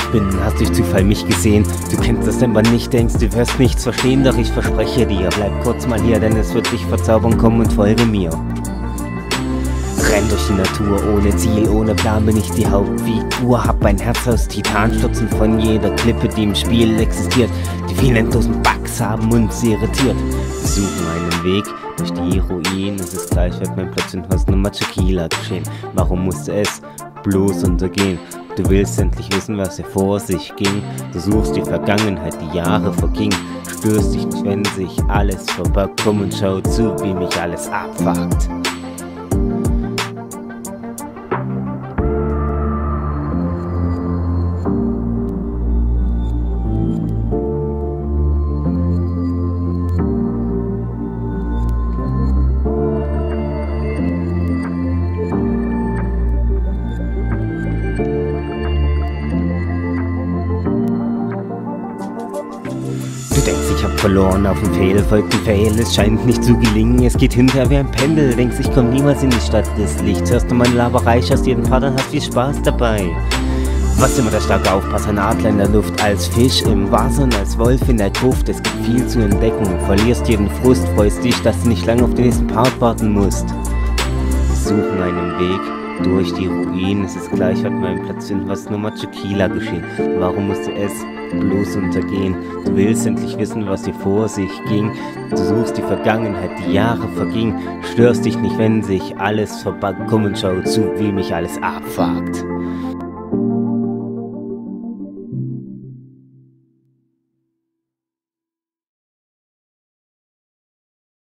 Spinnen, hast durch Zufall mich gesehen. Du kennst das, wenn man nicht denkst, du wirst nichts verstehen, doch ich verspreche dir, bleib kurz mal hier, denn es wird dich verzaubern, komm und folge mir. Renn durch die Natur, ohne Ziel, ohne Plan bin ich die Hauptfigur. Hab mein Herz aus Titan, stürzen von jeder Klippe, die im Spiel existiert. Die vielen endlosen Bugs haben uns irritiert. Wir suchen einen Weg durch die Ruinen, es ist gleich, wird mein Platz in Host Nummer Tequila geschehen. Warum musste es bloß untergehen? Du willst endlich wissen, was hier vor sich ging. Du suchst die Vergangenheit, die Jahre vergingen. Störst dich nicht, wenn sich alles verbuggt. Komm und schau zu, wie mich alles abfuckt. Du denkst, ich hab verloren, auf dem Fail folgt ein Fail, es scheint nicht zu gelingen, es geht hinter wie ein Pendel, denkst, ich komm niemals in die Stadt des Lichts, hörst du meine Laberei, schaust jeden Part an, hast viel Spaß dabei. Was immer der starke Aufpass, ein Adler in der Luft, als Fisch im Wasser und als Wolf in der Gruft, es gibt viel zu entdecken, verlierst jeden Frust, freust dich, dass du nicht lange auf den nächsten Part warten musst. Wir suchen einen Weg durch die Ruinen, es ist gleich, hat mein Platz in was Nummer Tequila geschehen. Warum musste es bloß untergehen? Du willst endlich wissen, was hier vor sich ging. Du suchst die Vergangenheit, die Jahre vergingen. Störst dich nicht, wenn sich alles verbuggt. Komm und schau zu, wie mich alles abfuckt.